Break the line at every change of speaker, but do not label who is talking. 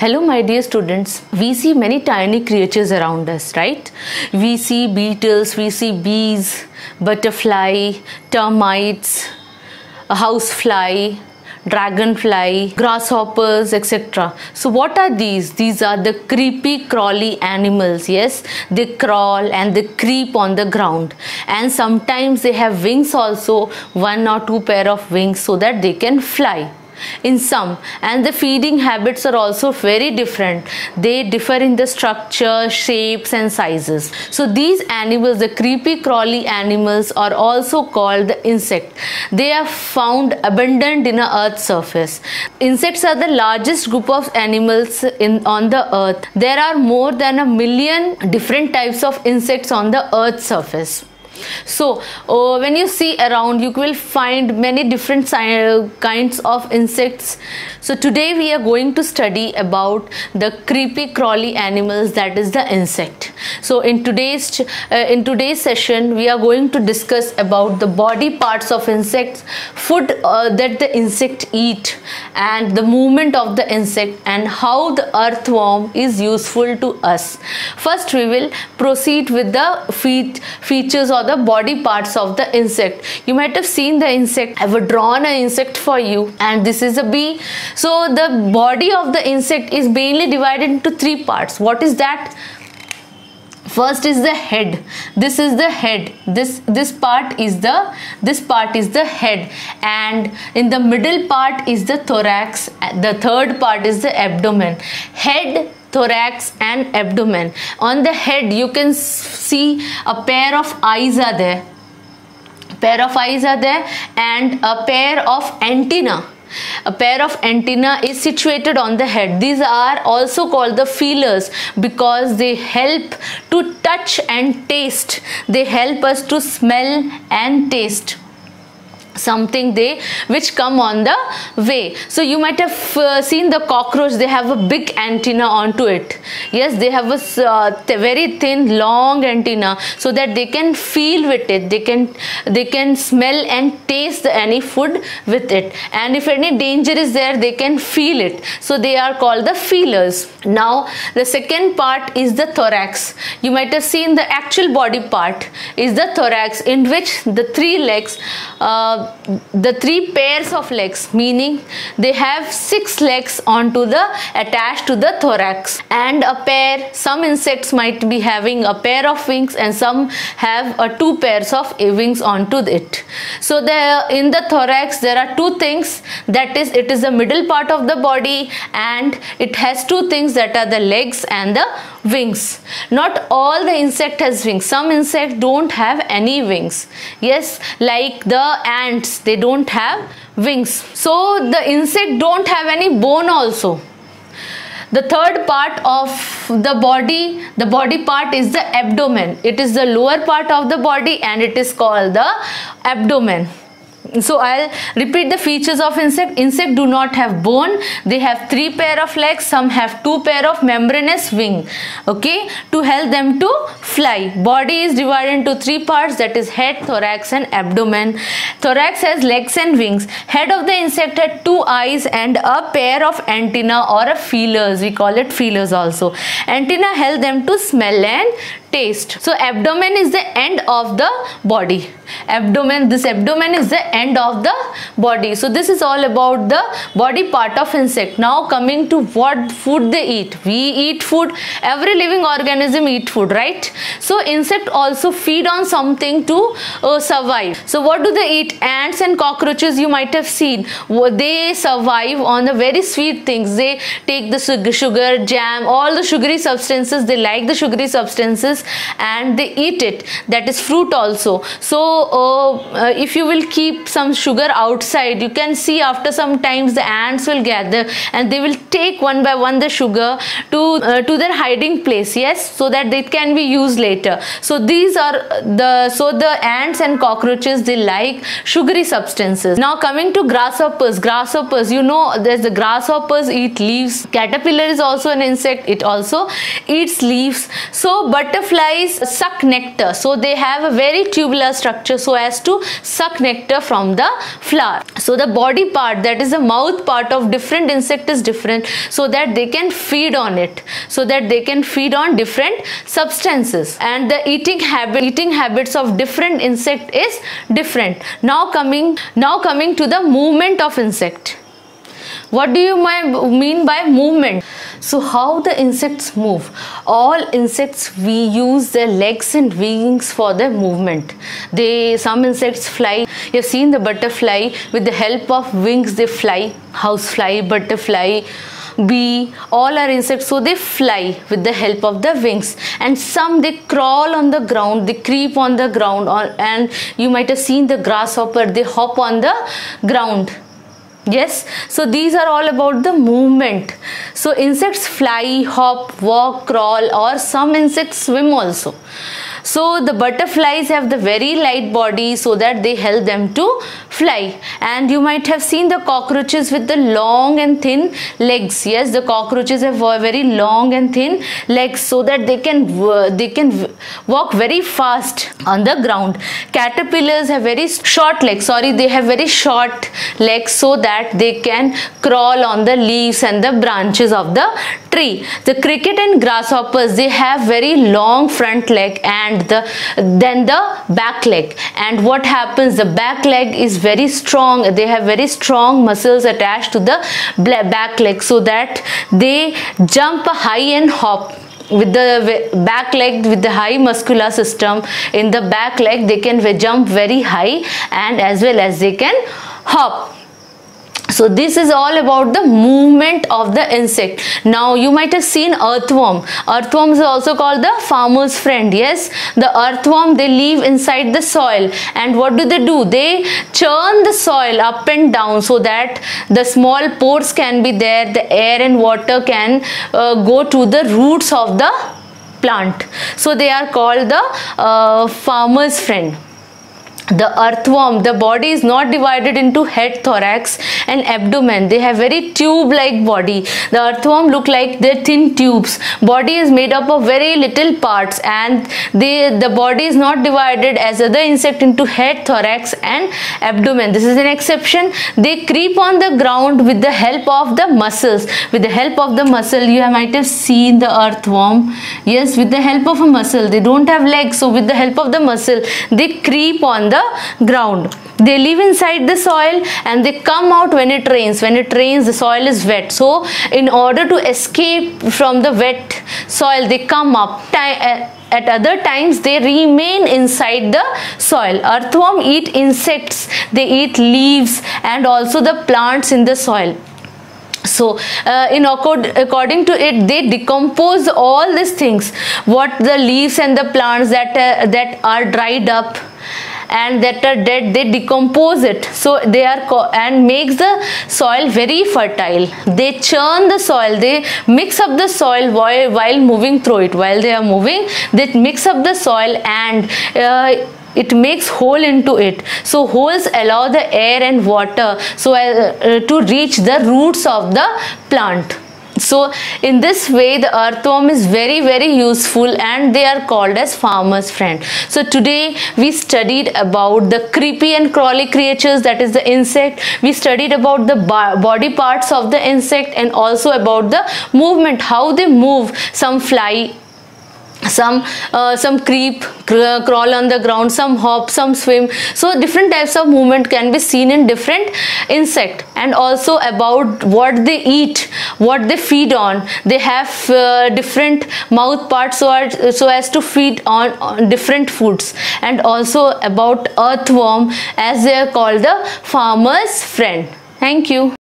Hello my dear students, we see many tiny creatures around us, right? We see beetles, we see bees, butterfly, termites, a housefly, dragonfly, grasshoppers, etc. So what are these? These are the creepy crawly animals. Yes, they crawl and they creep on the ground, and sometimes they have wings also, one or two pair of wings, so that they can fly in some. And the feeding habits are also very different. They differ in the structure, shapes and sizes. So these animals, the creepy crawly animals, are also called the insect. They are found abundant in the earth's surface. Insects are the largest group of animals on the earth. There are more than 1 million different types of insects on the earth's surface. So when you see around, you will find many different kinds of insects. So today we are going to study about the creepy crawly animals, that is the insect. So in today's session we are going to discuss about the body parts of insects, food that the insect eat, and the movement of the insect, and how the earthworm is useful to us. First we will proceed with the features or the body parts of the insect. You might have seen the insect. I have drawn an insect for you, and this is a bee. So the body of the insect is mainly divided into 3 parts. What is that? First is the head. This is the head. This part is the head, and in the middle part is the thorax. The third part is the abdomen. Head, thorax and abdomen. On the head you can see a pair of eyes are there. And a pair of antenna. A pair of antenna is situated on the head. These are also called the feelers because they help to touch and taste. They help us to smell and taste something which come on the way. So you might have seen the cockroach. They have a big antenna onto it. Yes, they have a very thin long antenna, so that they can feel with it. They can smell and taste any food with it, and if any danger is there, they can feel it. So they are called the feelers. Now the second part is the thorax. You might have seen the actual body part is the thorax, in which the 3 legs, the 3 pairs of legs, meaning they have 6 legs attached to the thorax, and a pair. Some insects might be having a pair of wings, and some have 2 pairs of wings onto it. So in the thorax there are 2 things, that is, it is the middle part of the body, and it has 2 things, that are the legs and the wings. Not all the insect has wings. Some insects don't have any wings. Yes, like the ants, they don't have wings. So the insect don't have any bone also. The third part of the body part is the abdomen. It is the lower part of the body, and it is called the abdomen. So I'll repeat the features of insect. Insect do not have bone. They have 3 pair of legs. Some have 2 pair of membranous wing, okay, to help them to fly. Body is divided into 3 parts, that is head, thorax and abdomen. Thorax has legs and wings. Head of the insect had 2 eyes and a pair of antenna or a feelers. We call it feelers also. Antenna help them to smell and taste. So abdomen is the end of the body. This abdomen is the end of the body. So this is all about the body part of insect. Now coming to what food they eat. We eat food. Every living organism eat food, right? So insect also feed on something to survive. So what do they eat? Ants and cockroaches, you might have seen. They survive on the very sweet things. They take the sugar, jam, all the sugary substances. They like the sugary substances and they eat it. That is fruit also. So if you will keep some sugar outside, you can see after some times the ants will gather and they will take one by one the sugar to their hiding place. Yes, so that they can be used later. So these are the ants and cockroaches, they like sugary substances. Now coming to grasshoppers, you know, there's the grasshoppers eat leaves. Caterpillar is also an insect. It also eats leaves. So butterfly butterflies suck nectar. So they have a very tubular structure so as to suck nectar from the flower. So the body part, that is the mouth part of different insect, is different, so that they can feed on it, so that they can feed on different substances. And the eating habits of different insect is different. Now coming to the movement of insect. What do you mean by movement? So how the insects move? All insects, we use their legs and wings for their movement. Some insects fly. You've seen the butterfly, with the help of wings they fly. Housefly, butterfly, bee, all are insects, so they fly with the help of the wings. And some, they crawl on the ground, they creep on the ground, and you might have seen the grasshopper, they hop on the ground. Yes, so these are all about the movement. So insects fly, hop, walk, crawl, or some insects swim also. So the butterflies have the very light body, so that they help them to fly. And you might have seen the cockroaches with the long and thin legs. Yes, the cockroaches have very long and thin legs, so that they can walk very fast on the ground. Caterpillars have very short legs. They have very short legs, so that they can crawl on the leaves and the branches of the tree. The cricket and grasshoppers, they have very long front leg and then the back leg. And what happens, the back leg is very strong. They have very strong muscles attached to the back leg, so that they jump high and hop. With the back leg, with the high muscular system in the back leg, they can jump very high, and as well as they can hop. So this is all about the movement of the insect. Now you might have seen earthworm. Earthworm is also called the farmer's friend. Yes, the earthworm, they live inside the soil, and what do? They churn the soil up and down, so that the small pores can be there, the air and water can go to the roots of the plant. So they are called the farmer's friend. The earthworm, the body is not divided into head, thorax and abdomen. They have very tube-like body. The earthworm look like their thin tubes. Body is made up of very little parts, and the body is not divided as other insect into head, thorax and abdomen. This is an exception. They creep on the ground with the help of the muscles. With the help of the muscle, you might have seen the earthworm. Yes, with the help of a muscle. They don't have legs, so with the help of the muscle, they creep on the ground. They live inside the soil, and they come out when it rains. When it rains, the soil is wet. So in order to escape from the wet soil, they come up. At other times, they remain inside the soil. Earthworm eat insects, they eat leaves and also the plants in the soil. So according to it, they decompose all these things, what the leaves and the plants that are dried up and that are dead, they decompose it. So they are and makes the soil very fertile. They churn the soil, they mix up the soil while moving through it. While they are moving, they mix up the soil, and it makes hole into it. So holes allow the air and water to reach the roots of the plant. So in this way, the earthworm is very, very useful, and they are called as farmer's friend. So today we studied about the creepy and crawly creatures, that is the insect. We studied about the body parts of the insect, and also about the movement, how they move. Some fly, some creep, crawl on the ground, some hop, some swim. So different types of movement can be seen in different insect. And also about what they eat, what they feed on. They have different mouth parts so as to feed on different foods. And also about earthworm, as they are called the farmer's friend. Thank you.